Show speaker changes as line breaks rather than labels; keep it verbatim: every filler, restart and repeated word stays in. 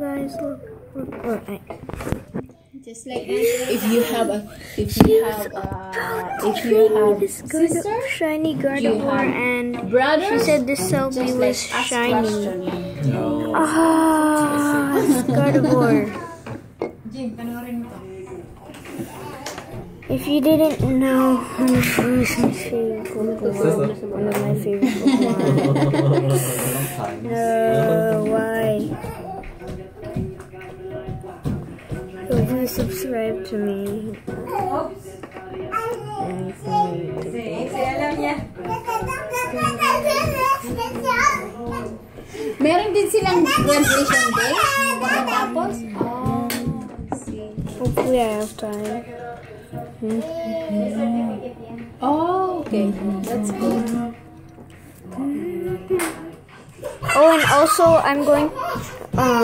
guys, look, look, look. I,
Just like if you have a, if you have a, if you have
this good
sister,
shiny Gardevoir, and
brothers,
she said this selfie
just
was
like ask
shiny.
question.
No.
Ah, Gardevoir. If you didn't know, Honestly was my favorite Pokemon. One of my favorite Pokemon. No, why? So please subscribe to me.
Meron din silang graduation day. Tapos, oh,
Hopefully I have time.
oh, okay, that's good.
Oh, and also I'm going. Um,